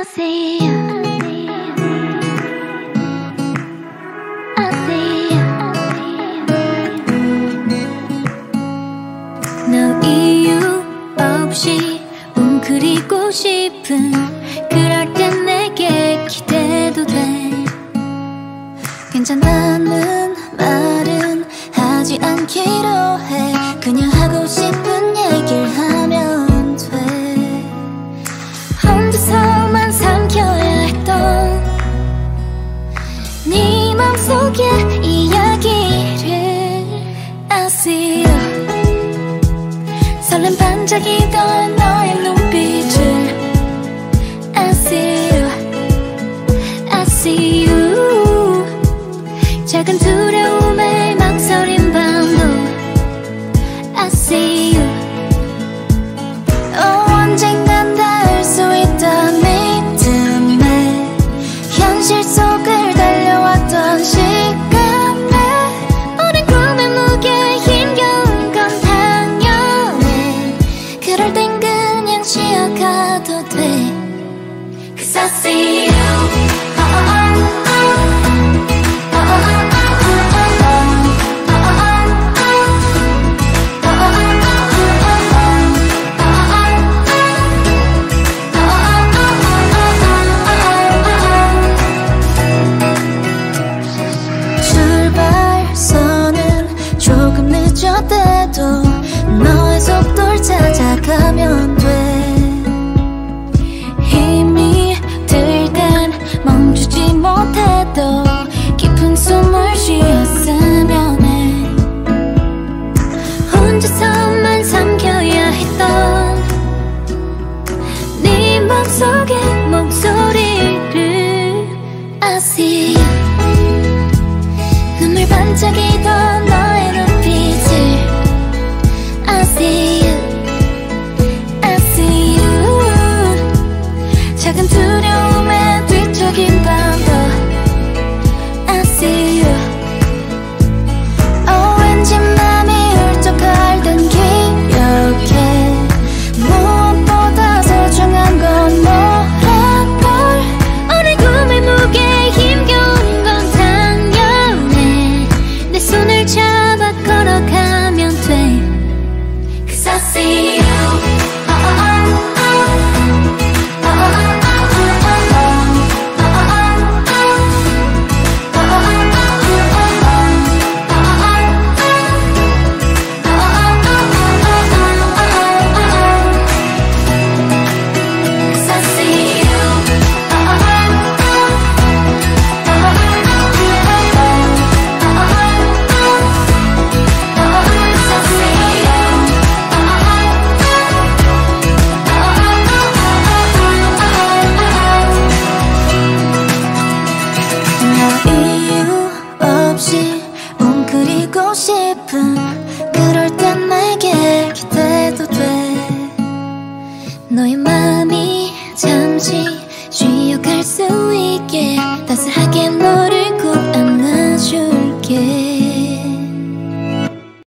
see you. I see you. 너 이유 없이 웅크리고 싶은 그럴 땐 내게 기대도 돼. 괜찮다는 말은 하지 않기로 해. 그냥 하고 싶은 얘기를 하면 돼. 혼자서만 삼켜야 했던 네 맘속의 이야기를 I see you. 설렘 반짝이던 너의 눈빛을 I see you. I see you. 작은 두려움에 망설인 밤도 I see you. 언젠간 닿을 수 있다 믿음에 현실 속을 달려왔던 시간에 어린 꿈의 무게 힘겨운 건 당연해. 그럴 땐 그냥 쉬어가도 돼. Cause I see you. 늦었대도 너의 속도를 찾아가면 돼. 힘이 들 땐 멈추지 못해도 깊은 숨을 쉬었으면 해. 혼자서만 삼켜야 했던 네 맘속의 목소리를 I see you. 눈물 반짝이던 너의 눈빛을 I see you. I see you. 작은 두려움에 뒤척인 밤도 I see you. 왠지 맘이 울적할 땐 기억해. 무엇보다 소중한 건 너랄걸. 어린 꿈의 무게 힘겨운 건 당연해. 내 손을 잡아 걸어가면 돼. Cause I see you. 웅크리고 싶은 그럴 땐 내게 기대도 돼. 너의 맘이 잠시